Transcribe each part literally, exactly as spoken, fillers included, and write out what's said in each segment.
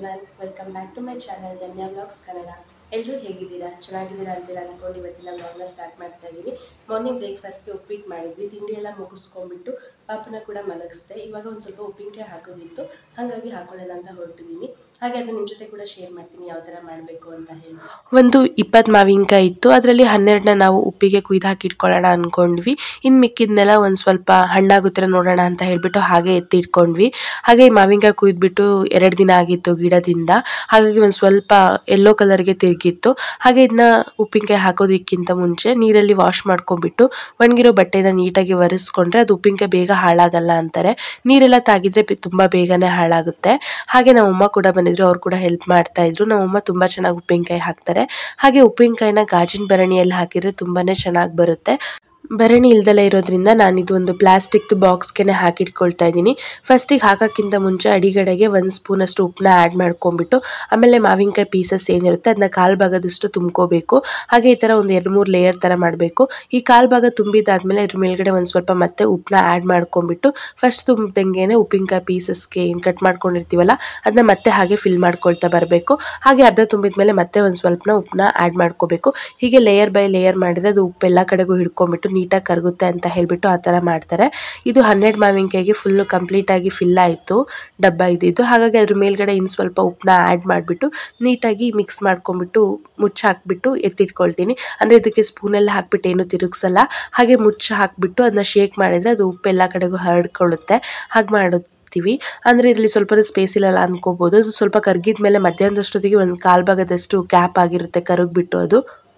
Everyone, welcome back to my channel Dhanya vlogs Kannada. ಎಲ್ಲರೂ ಹೇಗಿದ್ದೀರಾ? ಚೆನ್ನಾಗಿದ್ದೀರಾ ಅಂತೀರಾ ಅಂದ್ಕೊಂಡು ಇವತ್ತಿನ ವ್ಲಾಗ್ನ ಸ್ಟಾರ್ಟ್ ಮಾಡ್ತಾ ಇದ್ದೀನಿ. ಮಾರ್ನಿಂಗ್ ಬ್ರೇಕ್ಫಾಸ್ಟ್ಗೆ ಉಪ್ಪಿಟ್ಟು ಮಾಡಿದ್ವಿ. ತಿಂಡಿ ಎಲ್ಲ ಮುಗಿಸ್ಕೊಂಡ್ಬಿಟ್ಟು ಪಾಪನ ಕೂಡ ಮಲಗಿಸ್ದೆ. ಇವಾಗ ಒಂದು ಸ್ವಲ್ಪ ಉಪ್ಪಿನಕಾಯಿ ಹಾಕೋದಿತ್ತು, ಹಾಗಾಗಿ ಹಾಕೊಳ್ಳೋಣ ಅಂತ ಹೊರಟಿದ್ದೀನಿ. ಹಾಗೆ ಅದನ್ನ ನಿಮ್ಮ ಜೊತೆ ಕೂಡ ಶೇರ್ ಮಾಡ್ತೀನಿ ಯಾವ ಥರ ಮಾಡಬೇಕು ಅಂತ ಹೇಳಿ. ಒಂದು ಇಪ್ಪತ್ತು ಮಾವಿನಕಾಯಿ ಇತ್ತು, ಅದರಲ್ಲಿ ಹನ್ನೆರಡನ್ನ ನಾವು ಉಪ್ಪಿಗೆ ಕುಯ್ದು ಹಾಕಿ ಇಟ್ಕೊಳ್ಳೋಣ ಅಂದ್ಕೊಂಡ್ವಿ. ಇನ್ನು ಮಿಕ್ಕಿದ್ನೆಲ್ಲ ಒಂದು ಸ್ವಲ್ಪ ಹಣ್ಣಾಗುತ್ತರ ನೋಡೋಣ ಅಂತ ಹೇಳಿಬಿಟ್ಟು ಹಾಗೆ ಎತ್ತಿ ಇಟ್ಕೊಂಡ್ವಿ. ಹಾಗೆ ಮಾವಿನಕಾಯಿ ಕುಯ್ದುಬಿಟ್ಟು ಎರಡು ದಿನ ಆಗಿತ್ತು ಗಿಡದಿಂದ, ಹಾಗಾಗಿ ಒಂದು ಸ್ವಲ್ಪ ಯೆಲ್ಲೋ ಕಲರ್ಗೆ ತಿರುಗಿತ್ತು. ಹಾಗೆ ಇದನ್ನ ಉಪ್ಪಿನಕಾಯಿ ಹಾಕೋದಕ್ಕಿಂತ ಮುಂಚೆ ನೀರಲ್ಲಿ ವಾಶ್ ಮಾಡ್ಕೊಂಡ್ಬಿಟ್ಟು ಒಣಗಿರೋ ಬಟ್ಟೆನ ನೀಟಾಗಿ ಒರೆಸ್ಕೊಂಡ್ರೆ ಅದು ಉಪ್ಪಿನಕಾಯಿ ಬೇಗ ಹಾಳಾಗಲ್ಲ ಅಂತಾರೆ. ನೀರೆಲ್ಲ ತಾಗಿದ್ರೆ ತುಂಬ ಬೇಗನೆ ಹಾಳಾಗುತ್ತೆ. ಹಾಗೆ ನಮ್ಮಮ್ಮ ಕೂಡ ಬಂದಿದ್ರು, ಅವ್ರು ಕೂಡ ಹೆಲ್ಪ್ ಮಾಡ್ತಾ ಇದ್ರು. ನಮ್ಮಮ್ಮ ತುಂಬ ಚೆನ್ನಾಗಿ ಉಪ್ಪಿನಕಾಯಿ ಹಾಕ್ತಾರೆ. ಹಾಗೆ ಉಪ್ಪಿನಕಾಯಿನ ಗಾಜಿನ ಭರಣಿಯಲ್ಲಿ ಹಾಕಿದರೆ ತುಂಬಾ ಚೆನ್ನಾಗಿ ಬರುತ್ತೆ. ಭರಣಿ ಇಲ್ದಲೇ ಇರೋದ್ರಿಂದ ನಾನಿದು ಒಂದು ಪ್ಲಾಸ್ಟಿಕ್ದು ಬಾಕ್ಸ್ಗೆ ಹಾಕಿಟ್ಕೊಳ್ತಾ ಇದ್ದೀನಿ. ಫಸ್ಟಿಗೆ ಹಾಕೋಕ್ಕಿಂತ ಮುಂಚೆ ಅಡಿಗಡೆಗೆ ಒಂದು ಸ್ಪೂನಷ್ಟು ಉಪ್ಪನ್ನ ಆ್ಯಡ್ ಮಾಡ್ಕೊಂಡ್ಬಿಟ್ಟು ಆಮೇಲೆ ಮಾವಿನಕಾಯಿ ಪೀಸಸ್ ಏನಿರುತ್ತೆ ಅದನ್ನ ಕಾಲು ಭಾಗದಷ್ಟು ತುಂಬ್ಕೋಬೇಕು. ಹಾಗೆ ಈ ಥರ ಒಂದು ಎರಡು ಮೂರು ಲೇಯರ್ ಥರ ಮಾಡಬೇಕು. ಈ ಕಾಲು ಭಾಗ ತುಂಬಿದಾದ್ಮೇಲೆ ಇದ್ರ ಮೇಲ್ಗಡೆ ಒಂದು ಸ್ವಲ್ಪ ಮತ್ತೆ ಉಪ್ಪನ್ನ ಆ್ಯಡ್ ಮಾಡ್ಕೊಂಡ್ಬಿಟ್ಟು ಫಸ್ಟ್ ತುಂಬ್ದಂಗೆ ಉಪ್ಪಿನಕಾಯಿ ಪೀಸಸ್ಗೆ ಏನು ಕಟ್ ಮಾಡ್ಕೊಂಡಿರ್ತೀವಲ್ಲ ಅದನ್ನ ಮತ್ತೆ ಹಾಗೆ ಫಿಲ್ ಮಾಡ್ಕೊಳ್ತಾ ಬರಬೇಕು. ಹಾಗೆ ಅರ್ಧ ತುಂಬಿದ ಮೇಲೆ ಮತ್ತೆ ಒಂದು ಸ್ವಲ್ಪನ ಉಪ್ಪನ್ನ ಆ್ಯಡ್ ಮಾಡ್ಕೋಬೇಕು. ಹೀಗೆ ಲೇಯರ್ ಬೈ ಲೇಯರ್ ಮಾಡಿದರೆ ಅದು ಉಪ್ಪು ಎಲ್ಲ ಕಡೆಗೂ ಹಿಡ್ಕೊಂಡ್ಬಿಟ್ಟು ನೀಟಾಗಿ ಕರಗುತ್ತೆ ಅಂತ ಹೇಳಿಬಿಟ್ಟು ಆ ಥರ ಮಾಡ್ತಾರೆ. ಇದು ಹನ್ನೆರಡು ಮಾವಿನಕಾಯಿಗೆ ಫುಲ್ಲು ಕಂಪ್ಲೀಟಾಗಿ ಫಿಲ್ ಆಯಿತು ಡಬ್ಬ ಇದ್ದಿದ್ದು. ಹಾಗಾಗಿ ಅದ್ರ ಮೇಲ್ಗಡೆ ಇನ್ನು ಸ್ವಲ್ಪ ಉಪ್ಪನ್ನ ಆ್ಯಡ್ ಮಾಡಿಬಿಟ್ಟು ನೀಟಾಗಿ ಮಿಕ್ಸ್ ಮಾಡ್ಕೊಂಡ್ಬಿಟ್ಟು ಮುಚ್ಚಿ ಹಾಕಿಬಿಟ್ಟು ಎತ್ತಿಟ್ಕೊಳ್ತೀನಿ. ಅಂದರೆ ಇದಕ್ಕೆ ಸ್ಪೂನೆಲ್ಲ ಹಾಕ್ಬಿಟ್ಟು ಏನು ತಿರುಗಿಸಲ್ಲ, ಹಾಗೆ ಮುಚ್ಚಿ ಹಾಕಿಬಿಟ್ಟು ಅದನ್ನ ಶೇಕ್ ಮಾಡಿದರೆ ಅದು ಉಪ್ಪು ಎಲ್ಲ ಕಡೆಗೂ ಹರಡ್ಕೊಳ್ಳುತ್ತೆ. ಹಾಗೆ ಮಾಡೋದು ಅಂದರೆ ಇದರಲ್ಲಿ ಸ್ವಲ್ಪ ಸ್ಪೇಸ್ ಇಲ್ಲಲ್ಲ ಅನ್ಕೋಬೋದು. ಅದು ಸ್ವಲ್ಪ ಕರಗಿದ ಮೇಲೆ ಮಧ್ಯಾಹ್ನದಷ್ಟೊತ್ತಿಗೆ ಒಂದು ಕಾಲು ಭಾಗದಷ್ಟು ಗ್ಯಾಪ್ ಆಗಿರುತ್ತೆ ಕರಗಿಬಿಟ್ಟು. ಅದು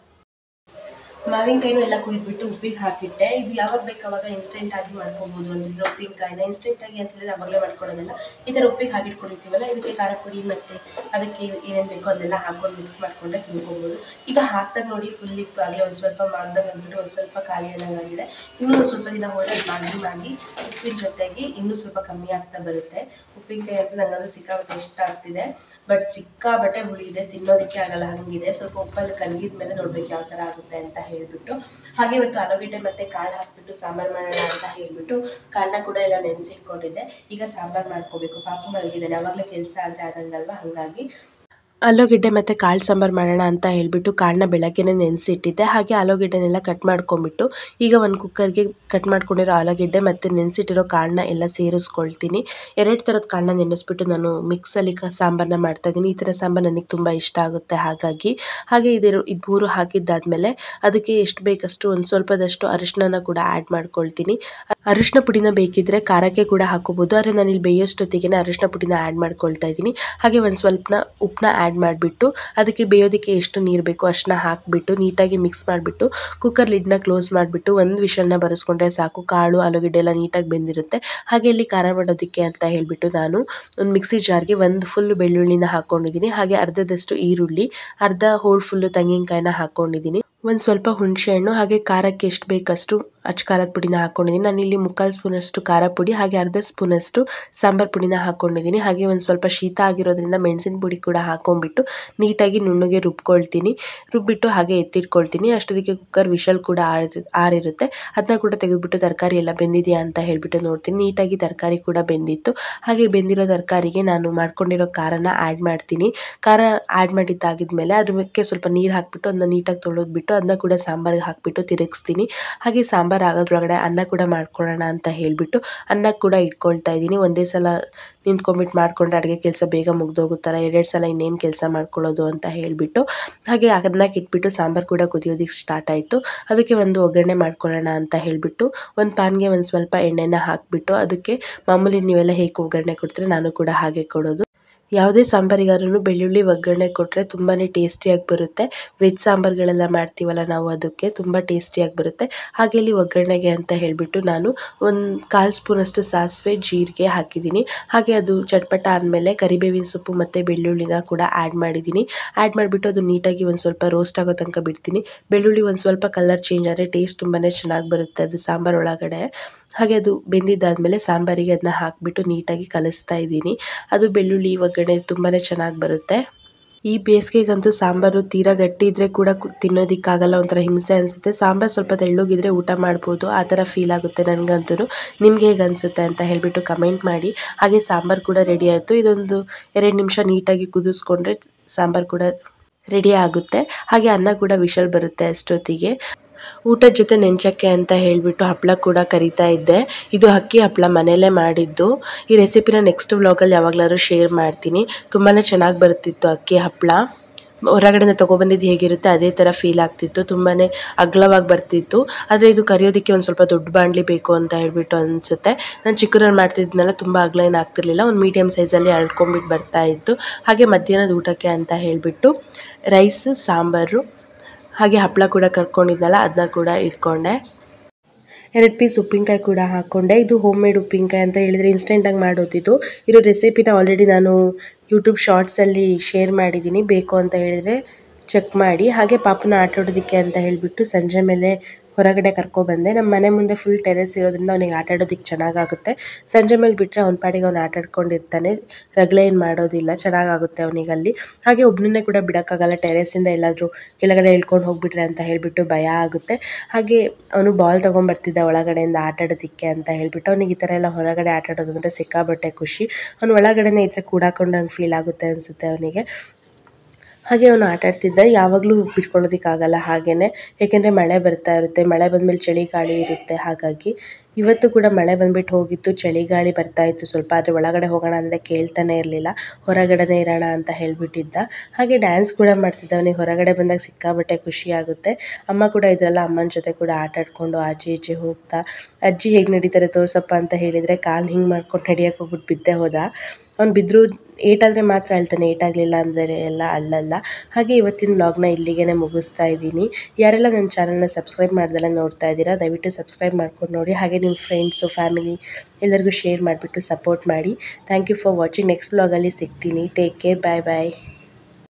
ಮಾವಿನಕಾಯಿನೂ ಎಲ್ಲ ಕುಯ್ದುಬಿಟ್ಟು ಉಪ್ಪಿಗೆ ಹಾಕಿಟ್ಟೆ. ಇದು ಯಾವಾಗ ಬೇಕು ಅವಾಗ ಇನ್ಸ್ಟೆಂಟ್ ಆಗಿ ಮಾಡ್ಕೊಬೋದು ಅಂತಿದ್ರೆ ಉಪ್ಪಿನಕಾಯಿನ ಇನ್ಸ್ಟೆಂಟ್ ಆಗಿ ಅಂತಂದರೆ ಅವಾಗಲೇ ಮಾಡ್ಕೊಳ್ಳೋದಲ್ಲ. ಈ ಥರ ಉಪ್ಪಿಗೆ ಹಾಕಿಟ್ಕೊಂಡಿರ್ತೀವಲ್ಲ, ಇದಕ್ಕೆ ಖಾರ ಪುಡಿ ಮತ್ತು ಅದಕ್ಕೆ ಏನೇನು ಬೇಕೋ ಅದನ್ನೆಲ್ಲ ಹಾಕೊಂಡು ಮಿಕ್ಸ್ ಮಾಡಿಕೊಂಡ್ರೆ ತಿನ್ಕೊಬೋದು. ಈಗ ಹಾಕ್ದಾಗ ನೋಡಿ ಫುಲ್ ಇತ್ತು, ಆಗಲೇ ಒಂದು ಸ್ವಲ್ಪ ಮಾಡ್ದಂಗೆ ಅಂದ್ಬಿಟ್ಟು ಒಂದು ಸ್ವಲ್ಪ ಖಾಲಿ ಆದಂಗಾಗಿದೆ. ಇನ್ನೂ ಸ್ವಲ್ಪ ದಿನ ಹೋದರೆ ಅದು ಮಾಡಿ ಮಾಡಿ ಉಪ್ಪಿನ ಜೊತೆಗೆ ಇನ್ನೂ ಸ್ವಲ್ಪ ಕಮ್ಮಿ ಆಗ್ತಾ ಬರುತ್ತೆ. ಉಪ್ಪಿನಕಾಯಿ ಅಂತ ನಂಗದು ಸಿಕ್ಕಾಬಟ್ಟೆ ಇಷ್ಟ ಆಗ್ತಿದೆ, ಬಟ್ ಸಿಕ್ಕಾಬಟ್ಟೆ ಹುಳಿ ಇದೆ, ತಿನ್ನೋದಕ್ಕೆ ಆಗಲ್ಲ ಹಂಗಿದೆ. ಸ್ವಲ್ಪ ಉಪ್ಪಲ್ಲಿ ಕರಗಿದ ಮೇಲೆ ನೋಡ್ಬೇಕು ಯಾವ ಥರ ಆಗುತ್ತೆ ಅಂತ ಹೇಳ್ಬಿಟ್ಟು. ಹಾಗೆ ಇವತ್ತು ಆಲೂಗೆಡ್ಡೆ ಮತ್ತು ಕಾಳು ಹಾಕ್ಬಿಟ್ಟು ಸಾಂಬಾರು ಮಾಡೋಣ ಅಂತ ಹೇಳ್ಬಿಟ್ಟು ಕಾಳನ್ನ ಕೂಡ ಎಲ್ಲ ನೆನೆಸಿಟ್ಕೊಂಡಿದ್ದೆ. ಈಗ ಸಾಂಬಾರು ಮಾಡ್ಕೋಬೇಕು. ಪಾಪು ಮಲಗಿದ್ದಾನೆ, ಆವಾಗಲೇ ಕೆಲಸ ಆದರೆ ಆದಂಗಲ್ವ, ಹಾಗಾಗಿ ಆಲೂಗೆಡ್ಡೆ ಮತ್ತು ಕಾಳು ಸಾಂಬಾರು ಮಾಡೋಣ ಅಂತ ಹೇಳಿಬಿಟ್ಟು ಕಾಳನ್ನ ಬೆಳಗ್ಗೆನೇ ನೆನೆಸಿಟ್ಟಿದ್ದೆ. ಹಾಗೆ ಆಲೂಗೆಡ್ಡೆನೆಲ್ಲ ಕಟ್ ಮಾಡ್ಕೊಂಬಿಟ್ಟು ಈಗ ಒಂದು ಕುಕ್ಕರ್ಗೆ ಕಟ್ ಮಾಡ್ಕೊಂಡಿರೋ ಆಲೂಗೆಡ್ಡೆ ಮತ್ತು ನೆನೆಸಿಟ್ಟಿರೋ ಕಾಳನ್ನ ಎಲ್ಲ ಸೇರಿಸ್ಕೊಳ್ತೀನಿ. ಎರಡು ಥರದ ಕಾಳನ್ನ ನೆನೆಸ್ಬಿಟ್ಟು ನಾನು ಮಿಕ್ಸಲ್ಲಿ ಕ ಸಾಂಬಾರನ್ನ ಮಾಡ್ತಾಯಿದ್ದೀನಿ. ಈ ಥರ ಸಾಂಬಾರು ನನಗೆ ತುಂಬ ಇಷ್ಟ ಆಗುತ್ತೆ ಹಾಗಾಗಿ. ಹಾಗೆ ಇದಿರು ಇದು ಮೂರು ಹಾಕಿದ್ದಾದಮೇಲೆ ಅದಕ್ಕೆ ಎಷ್ಟು ಬೇಕಷ್ಟು ಒಂದು ಸ್ವಲ್ಪದಷ್ಟು ಅರಿಶಿನ ಕೂಡ ಆ್ಯಡ್ ಮಾಡ್ಕೊಳ್ತೀನಿ. ಅರಿಶಿನ ಪುಡಿನ ಬೇಕಿದ್ದರೆ ಖಾರಕ್ಕೆ ಕೂಡ ಹಾಕೋಬೋದು, ಆದರೆ ನಾನು ಇಲ್ಲಿ ಬೇಯೋಷ್ಟೊತ್ತಿಗೆ ಅರಿಶಿನ ಪುಡಿನ ಆ್ಯಡ್ ಮಾಡ್ಕೊಳ್ತಾ ಇದ್ದೀನಿ. ಹಾಗೆ ಒಂದು ಸ್ವಲ್ಪನ ಉಪ್ಪನ್ನ ಆ್ಯಡ್ ಮಾಡಿಬಿಟ್ಟು ಅದಕ್ಕೆ ಬೇಯೋದಕ್ಕೆ ಎಷ್ಟು ನೀರು ಬೇಕೋ ಅಷ್ಟನ್ನ ಹಾಕಿಬಿಟ್ಟು ನೀಟಾಗಿ ಮಿಕ್ಸ್ ಮಾಡಿಬಿಟ್ಟು ಕುಕ್ಕರ್ ಲಿಡ್ನ ಕ್ಲೋಸ್ ಮಾಡಿಬಿಟ್ಟು ಒಂದು ವಿಷಲ್ನ ಬರೆಸ್ಕೊಂಡ್ರೆ ಸಾಕು. ಕಾಳು ಆಲೂಗೆಡ್ಡೆ ಎಲ್ಲ ನೀಟಾಗಿ ಬೆಂದಿರುತ್ತೆ. ಹಾಗೆ ಇಲ್ಲಿ ಖಾರ ಮಾಡೋದಕ್ಕೆ ಅಂತ ಹೇಳಿಬಿಟ್ಟು ನಾನು ಒಂದು ಮಿಕ್ಸಿ ಜಾರ್ಗೆ ಒಂದು ಫುಲ್ ಬೆಳ್ಳುಳ್ಳಿನ ಹಾಕ್ಕೊಂಡಿದ್ದೀನಿ. ಹಾಗೆ ಅರ್ಧದಷ್ಟು ಈರುಳ್ಳಿ, ಅರ್ಧ ಹೋಳು ಫುಲ್ಲು ತೆಂಗಿನಕಾಯಿನ ಹಾಕ್ಕೊಂಡಿದ್ದೀನಿ. ಒಂದು ಸ್ವಲ್ಪ ಹುಣಸೆಹಣ್ಣು, ಹಾಗೆ ಖಾರಕ್ಕೆ ಎಷ್ಟು ಬೇಕಷ್ಟು ಅಚ್ಚ ಖಾರದ ಪುಡಿನ ಹಾಕ್ಕೊಂಡಿದ್ದೀನಿ. ನಾನಿಲ್ಲಿ ಮುಕ್ಕಾಲು ಸ್ಪೂನಷ್ಟು ಖಾರ ಪುಡಿ ಹಾಗೆ ಅರ್ಧ ಸ್ಪೂನಷ್ಟು ಸಾಂಬಾರು ಪುಡಿನ ಹಾಕ್ಕೊಂಡಿದ್ದೀನಿ. ಹಾಗೆ ಒಂದು ಸ್ವಲ್ಪ ಶೀತ ಆಗಿರೋದ್ರಿಂದ ಮೆಣಸಿನ ಪುಡಿ ಕೂಡ ಹಾಕ್ಕೊಂಡ್ಬಿಟ್ಟು ನೀಟಾಗಿ ನುಣ್ಣಗೆ ರುಬ್ಕೊಳ್ತೀನಿ. ರುಬ್ಬಿಟ್ಟು ಹಾಗೆ ಎತ್ತಿಟ್ಕೊಳ್ತೀನಿ. ಅಷ್ಟೊತ್ತಿಗೆ ಕುಕ್ಕರ್ ವಿಷಲ್ ಕೂಡ ಆರಿ ಆರಿರುತ್ತೆ. ಅದನ್ನ ಕೂಡ ತೆಗೆದುಬಿಟ್ಟು ತರಕಾರಿ ಎಲ್ಲ ಬೆಂದಿದೆಯಾ ಅಂತ ಹೇಳಿಬಿಟ್ಟು ನೋಡ್ತೀನಿ. ನೀಟಾಗಿ ತರಕಾರಿ ಕೂಡ ಬೆಂದಿತ್ತು. ಹಾಗೆ ಬೆಂದಿರೋ ತರಕಾರಿಗೆ ನಾನು ಮಾಡ್ಕೊಂಡಿರೋ ಖಾರನ ಆ್ಯಡ್ ಮಾಡ್ತೀನಿ. ಖಾರ ಆ್ಯಡ್ ಮಾಡಿದ್ದಾಗಿದ್ಮೇಲೆ ಅದಕ್ಕೆ ಸ್ವಲ್ಪ ನೀರು ಹಾಕಿಬಿಟ್ಟು ಅದನ್ನ ನೀಟಾಗಿ ತೊಳೆದ್ಬಿಟ್ಟು ಅದನ್ನ ಕೂಡ ಸಾಂಬಾರಿಗೆ ಹಾಕಿಬಿಟ್ಟು ತಿರುಗಿಸ್ತೀನಿ. ಹಾಗೆ ಸಾಂಬಾರು ಆಗೋದ್ರೊಳಗಡೆ ಅನ್ನ ಕೂಡ ಮಾಡ್ಕೊಳ್ಳೋಣ ಅಂತ ಹೇಳಿಬಿಟ್ಟು ಅನ್ನ ಕೂಡ ಇಟ್ಕೊಳ್ತಾ ಇದ್ದೀನಿ. ಒಂದೇ ಸಲ ನಿಂತ್ಕೊಂಡ್ಬಿಟ್ಟು ಮಾಡಿಕೊಂಡ್ರೆ ಅಡುಗೆ ಕೆಲಸ ಬೇಗ ಮುಗ್ದೋಗುತ್ತಲ್ಲ, ಎರಡೆರಡು ಸಲ ಇನ್ನೇನು ಕೆಲಸ ಮಾಡ್ಕೊಳ್ಳೋದು ಅಂತ ಹೇಳಿಬಿಟ್ಟು ಹಾಗೆ ಅನ್ನಕ್ಕೆ ಇಟ್ಬಿಟ್ಟು ಸಾಂಬಾರು ಕೂಡ ಕುದಿಯೋದಕ್ಕೆ ಸ್ಟಾರ್ಟ್ ಆಯಿತು. ಅದಕ್ಕೆ ಒಂದು ಒಗ್ಗರಣೆ ಮಾಡ್ಕೊಳ್ಳೋಣ ಅಂತ ಹೇಳಿಬಿಟ್ಟು ಒಂದು ಪ್ಯಾನ್ಗೆ ಒಂದು ಸ್ವಲ್ಪ ಎಣ್ಣೆನ ಹಾಕಿಬಿಟ್ಟು ಅದಕ್ಕೆ ಮಾಮೂಲಿ ನೀವೆಲ್ಲ ಹೇಗೆ ಒಗ್ಗರಣೆ ಕೊಡ್ತೀರ ನಾನು ಕೂಡ ಹಾಗೆ ಕೊಡೋದು. ಯಾವುದೇ ಸಾಂಬಾರಿಗಾದ್ರೂ ಬೆಳ್ಳುಳ್ಳಿ ಒಗ್ಗರಣೆ ಕೊಟ್ಟರೆ ತುಂಬಾ ಟೇಸ್ಟಿಯಾಗಿ ಬರುತ್ತೆ. ವೆಜ್ ಸಾಂಬಾರುಗಳೆಲ್ಲ ಮಾಡ್ತೀವಲ್ಲ ನಾವು, ಅದಕ್ಕೆ ತುಂಬ ಟೇಸ್ಟಿಯಾಗಿ ಬರುತ್ತೆ. ಹಾಗೆ ಇಲ್ಲಿ ಒಗ್ಗರಣೆಗೆ ಅಂತ ಹೇಳಿಬಿಟ್ಟು ನಾನು ಒಂದು ಕಾಲು ಸ್ಪೂನಷ್ಟು ಸಾಸಿವೆ ಜೀರಿಗೆ ಹಾಕಿದ್ದೀನಿ. ಹಾಗೆ ಅದು ಚಟ್ಪಟ ಆದಮೇಲೆ ಕರಿಬೇವಿನ ಸೊಪ್ಪು ಮತ್ತು ಬೆಳ್ಳುಳ್ಳಿನ ಕೂಡ ಆ್ಯಡ್ ಮಾಡಿದ್ದೀನಿ. ಆ್ಯಡ್ ಮಾಡಿಬಿಟ್ಟು ಅದು ನೀಟಾಗಿ ಒಂದು ಸ್ವಲ್ಪ ರೋಸ್ಟ್ ಆಗೋ ತನಕ ಬಿಡ್ತೀನಿ. ಬೆಳ್ಳುಳ್ಳಿ ಒಂದು ಸ್ವಲ್ಪ ಕಲರ್ ಚೇಂಜ್ ಆದರೆ ಟೇಸ್ಟ್ ತುಂಬಾ ಚೆನ್ನಾಗಿ ಬರುತ್ತೆ ಅದು ಸಾಂಬಾರು ಒಳಗಡೆ. ಹಾಗೆ ಅದು ಬೆಂದಿದ್ದಾದಮೇಲೆ ಸಾಂಬಾರಿಗೆ ಅದನ್ನ ಹಾಕಿಬಿಟ್ಟು ನೀಟಾಗಿ ಕಲಿಸ್ತಾ ಇದ್ದೀನಿ. ಅದು ಬೆಳ್ಳುಳ್ಳಿ ಒಗ್ಗರಣೆ ತುಂಬಾ ಚೆನ್ನಾಗಿ ಬರುತ್ತೆ. ಈ ಬೇಸಿಗೆಗಂತೂ ಸಾಂಬಾರು ತೀರಾ ಗಟ್ಟಿ ಇದ್ದರೆ ಕೂಡ ತಿನ್ನೋದಕ್ಕಾಗಲ್ಲ, ಒಂಥರ ಹಿಂಸೆ ಅನಿಸುತ್ತೆ. ಸಾಂಬಾರು ಸ್ವಲ್ಪ ತೆಳ್ಳಗಿದ್ರೆ ಊಟ ಮಾಡ್ಬೋದು, ಆ ಥರ ಫೀಲ್ ಆಗುತ್ತೆ ನನಗಂತೂ. ನಿಮ್ಗೆ ಹೇಗೆ ಅನಿಸುತ್ತೆ ಅಂತ ಹೇಳಿಬಿಟ್ಟು ಕಮೆಂಟ್ ಮಾಡಿ. ಹಾಗೆ ಸಾಂಬಾರು ಕೂಡ ರೆಡಿ ಆಯಿತು. ಇದೊಂದು ಎರಡು ನಿಮಿಷ ನೀಟಾಗಿ ಕುದಿಸ್ಕೊಂಡ್ರೆ ಸಾಂಬಾರು ಕೂಡ ರೆಡಿ ಆಗುತ್ತೆ. ಹಾಗೆ ಅನ್ನ ಕೂಡ ವಿಷಲ್ ಬರುತ್ತೆ ಅಷ್ಟೊತ್ತಿಗೆ. ಊಟದ ಜೊತೆ ನೆಂಚಕ್ಕೆ ಅಂತ ಹೇಳಿಬಿಟ್ಟು ಹಪ್ಪಳ ಕೂಡ ಕರಿತಾ ಇದ್ದೆ. ಇದು ಅಕ್ಕಿ ಹಪ್ಪಳ ಮನೆಯಲ್ಲೇ ಮಾಡಿದ್ದು. ಈ ರೆಸಿಪಿನ ನೆಕ್ಸ್ಟ್ ವ್ಲಾಗಲ್ಲಿ ಯಾವಾಗಲಾದ್ರೂ ಶೇರ್ ಮಾಡ್ತೀನಿ. ತುಂಬಾ ಚೆನ್ನಾಗಿ ಬರುತ್ತಿತ್ತು ಅಕ್ಕಿ ಹಪ್ಪಳ. ಹೊರಗಡೆಯಿಂದ ತೊಗೊಬಂದಿದ್ದು ಹೇಗಿರುತ್ತೆ ಅದೇ ಥರ ಫೀಲ್ ಆಗ್ತಿತ್ತು, ತುಂಬಾ ಅಗಲವಾಗಿ ಬರ್ತಿತ್ತು. ಆದರೆ ಇದು ಕರಿಯೋದಕ್ಕೆ ಒಂದು ಸ್ವಲ್ಪ ದೊಡ್ಡ ಬಾಣಲಿ ಬೇಕು ಅಂತ ಹೇಳಿಬಿಟ್ಟು ಅನಿಸುತ್ತೆ. ನಾನು ಚಿಕ್ಕದ್ರಲ್ಲಿ ಮಾಡ್ತಿದ್ನಲ್ಲ, ತುಂಬ ಅಗಲ ಏನು ಆಗ್ತಿರ್ಲಿಲ್ಲ, ಒಂದು ಮೀಡಿಯಮ್ ಸೈಜಲ್ಲಿ ಅಳ್ಕೊಂಬಿಟ್ಟು ಬರ್ತಾ ಇತ್ತು. ಹಾಗೆ ಮಧ್ಯಾಹ್ನದ ಊಟಕ್ಕೆ ಅಂತ ಹೇಳಿಬಿಟ್ಟು ರೈಸು, ಸಾಂಬಾರು ಹಾಗೆ ಹಪ್ಪಳ ಕೂಡ ಕರ್ಕೊಂಡಿದ್ನಲ್ಲ ಅದನ್ನ ಕೂಡ ಇಟ್ಕೊಂಡೆ. ಎರಡು ಪೀಸ್ ಉಪ್ಪಿನಕಾಯಿ ಕೂಡ ಹಾಕ್ಕೊಂಡೆ. ಇದು ಹೋಮ್ ಮೇಡ್ ಉಪ್ಪಿನಕಾಯಿ ಅಂತ ಹೇಳಿದರೆ ಇನ್ಸ್ಟೆಂಟಾಗಿ ಮಾಡೋದಿದ್ದು. ಇರೋ ರೆಸಿಪಿನ ಆಲ್ರೆಡಿ ನಾನು ಯೂಟ್ಯೂಬ್ ಶಾರ್ಟ್ಸಲ್ಲಿ ಶೇರ್ ಮಾಡಿದ್ದೀನಿ, ಬೇಕು ಅಂತ ಹೇಳಿದರೆ ಚೆಕ್ ಮಾಡಿ. ಹಾಗೆ ಪಾಪನ ಆಟಾಡೋದಕ್ಕೆ ಅಂತ ಹೇಳಿಬಿಟ್ಟು ಸಂಜೆ ಮೇಲೆ ಹೊರಗಡೆ ಕರ್ಕೊಬಂದೆ. ನಮ್ಮ ಮನೆ ಮುಂದೆ ಫುಲ್ ಟೆರೆಸ್ ಇರೋದ್ರಿಂದ ಅವನಿಗೆ ಆಟ ಆಡೋದಕ್ಕೆ ಚೆನ್ನಾಗಾಗುತ್ತೆ. ಸಂಜೆ ಮೇಲೆ ಬಿಟ್ಟರೆ ಅವ್ನ ಪಾಡಿಗೆ ಅವ್ನು ಆಟ ಆಡ್ಕೊಂಡಿರ್ತಾನೆ, ರಗಳೆ ಏನು ಮಾಡೋದಿಲ್ಲ, ಚೆನ್ನಾಗಾಗುತ್ತೆ ಅವನಿಗಲ್ಲಿ. ಹಾಗೆ ಒಬ್ಬನನ್ನೇ ಕೂಡ ಬಿಡೋಕ್ಕಾಗಲ್ಲ, ಟೆರೆಸಿಂದ ಎಲ್ಲಾದರೂ ಕೆಳಗಡೆ ಇಳ್ಕೊಂಡು ಹೋಗಿಬಿಟ್ರೆ ಅಂತ ಹೇಳಿಬಿಟ್ಟು ಭಯ ಆಗುತ್ತೆ. ಹಾಗೆ ಅವನು ಬಾಲ್ ತೊಗೊಂಬರ್ತಿದ್ದ ಒಳಗಡೆಯಿಂದ ಆಟ ಆಡೋದಕ್ಕೆ ಅಂತ ಹೇಳಿಬಿಟ್ಟು. ಅವನಿಗೆ ಈ ಥರ ಎಲ್ಲ ಹೊರಗಡೆ ಆಟ ಆಡೋದು ಅಂದರೆ ಸಿಕ್ಕಾಬಟ್ಟೆ ಖುಷಿ. ಅವನು ಒಳಗಡೆನೇ ಇದ್ದರೆ ಕೂಡಾಕೊಂಡಂಗೆ ಫೀಲ್ ಆಗುತ್ತೆ ಅನಿಸುತ್ತೆ ಅವನಿಗೆ. ಹಾಗೆ ಅವನು ಆಟ ಆಡ್ತಿದ್ದ. ಯಾವಾಗಲೂ ಬಿಟ್ಕೊಳ್ಳೋದಕ್ಕಾಗಲ್ಲ ಹಾಗೆಯೇ, ಏಕೆಂದರೆ ಮಳೆ ಬರ್ತಾ ಇರುತ್ತೆ. ಮಳೆ ಬಂದಮೇಲೆ ಚಳಿ ಗಾಳಿ ಇರುತ್ತೆ. ಹಾಗಾಗಿ ಇವತ್ತು ಕೂಡ ಮಳೆ ಬಂದುಬಿಟ್ಟು ಹೋಗಿತ್ತು, ಚಳಿ ಗಾಳಿ ಬರ್ತಾಯಿತ್ತು ಸ್ವಲ್ಪ. ಆದರೆ ಒಳಗಡೆ ಹೋಗೋಣ ಅಂದರೆ ಕೇಳ್ತಾನೆ ಇರಲಿಲ್ಲ, ಹೊರಗಡೆನೇ ಇರೋಣ ಅಂತ ಹೇಳಿಬಿಟ್ಟಿದ್ದ. ಹಾಗೆ ಡ್ಯಾನ್ಸ್ ಕೂಡ ಮಾಡ್ತಿದ್ದ. ಅವನಿಗೆ ಹೊರಗಡೆ ಬಂದಾಗ ಸಿಕ್ಕಾಬಟ್ಟೆ ಖುಷಿ ಆಗುತ್ತೆ. ಅಮ್ಮ ಕೂಡ ಇದ್ರಲ್ಲ, ಅಮ್ಮನ ಜೊತೆ ಕೂಡ ಆಟ ಆಡಿಕೊಂಡು ಆಚೆ ಈಚೆ ಹೋಗ್ತಾ, ಅಜ್ಜಿ ಹೇಗೆ ನಡೀತಾರೆ ತೋರ್ಸಪ್ಪ ಅಂತ ಹೇಳಿದರೆ ಕಾಲು ಹಿಂಗೆ ಮಾಡ್ಕೊಂಡು ನಡಿಯೋಕ್ಕೆ ಹೋಗ್ಬಿಟ್ಟು ಬಿದ್ದೇ ಹೋದ. ಅವ್ನು ಬಿದ್ದರೂ ಏಟಾದರೆ ಮಾತ್ರ ಅಳ್ತಾನೆ, ಏಟಾಗಲಿಲ್ಲ ಅಂದರೆ ಎಲ್ಲ ಅಳ್ಳಲ್ಲ. ಹಾಗೆ ಇವತ್ತಿನ ವ್ಲಾಗ್ನ ಇಲ್ಲಿಗೆ ಮುಗಿಸ್ತಾ ಇದ್ದೀನಿ. ಯಾರೆಲ್ಲ ನನ್ನ ಚಾನಲ್ನ ಸಬ್ಸ್ಕ್ರೈಬ್ ಮಾಡ್ದೆಲ್ಲ ನೋಡ್ತಾ ಇದ್ದೀರಾ, ದಯವಿಟ್ಟು ಸಬ್ಸ್ಕ್ರೈಬ್ ಮಾಡ್ಕೊಂಡು ನೋಡಿ. ಹಾಗೆ ನಿಮ್ಮ ಫ್ರೆಂಡ್ಸು, ಫ್ಯಾಮಿಲಿ ಎಲ್ಲರಿಗೂ ಶೇರ್ ಮಾಡಿಬಿಟ್ಟು ಸಪೋರ್ಟ್ ಮಾಡಿ. Thank you for watching. Next ವ್ಲಾಗಲ್ಲಿ ಸಿಗ್ತೀನಿ. ಟೇಕ್ ಕೇರ್, ಬಾಯ್ ಬಾಯ್.